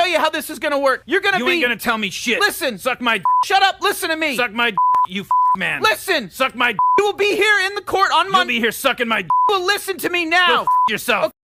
tell you how this is gonna work. You're gonna You ain't gonna tell me shit. Listen. Suck my Shut up. Listen to me. Suck my you man. Listen. Suck my You will be here in the court on You'll Monday. be here sucking my You will listen to me now. Go yourself.